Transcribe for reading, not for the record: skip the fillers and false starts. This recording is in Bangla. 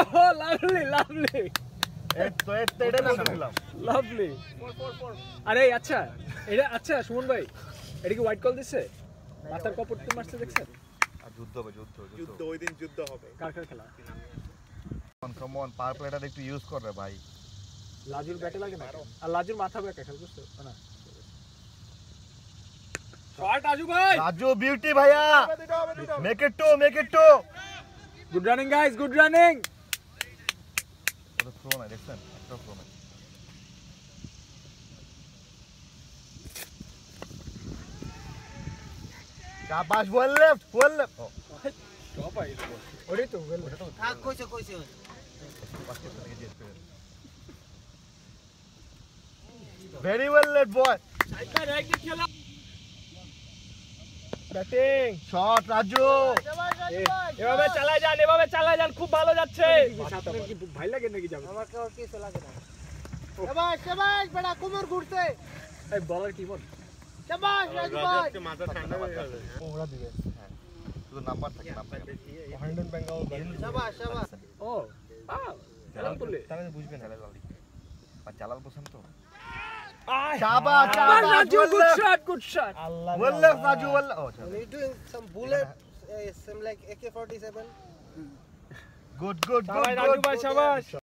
লাভলি লাভলি এটা না দিলাম লাভলি আরে আচ্ছা এটা আচ্ছা সুমন ভাই এটা কি হোয়াইট কল দিছে মাথার কপড়তে মারছে দেখছেন যুদ্ধ হবে যুদ্ধ ওই দিন যুদ্ধ হবে কার খেলা কাম অন পাওয়ার প্লেটা একটু ইউজ কর রে ভাই লাজুর ব্যাটে লাগে না আর লাজুর মাথা ব্যাকে খেল বুঝছো না শট রাজু ভাই রাজু বিউটি ভাইয়া make it to good running guys good running ওটা থ্রো না দেখছেন একটা থ্রো না শাবাশ ওয়েল লেফট টপ আই ওরে তো ওয়েল থাক কইছে very well left boy cycle একদিন খেলা ব্যাটিং শট রাজু এভাবে চালায় যান খুব ভালো যাচ্ছে আপনার কি ভাই লাগে নাকি যাবে আমার কাছে কিছু লাগে না শাবাশ বড় কোমর ঘুরছে এই বলার কি বল শাবাশ রাজু ভাই মাথা ঠান্ডা হয়ে যাবে ওরা দিবে হ্যাঁ শুধু নাম্বার থাকে নাম্বার হ্যান্ডন বেঙ্গল শাবাশ ও খেলা করলে তাহলে বুঝবেন না জলদি আর জালাল বসেন তো শাবাশ Raju good shot well left Raju well ও he's doing some bullet some like AK-47 good Raju ভাই শাবাশ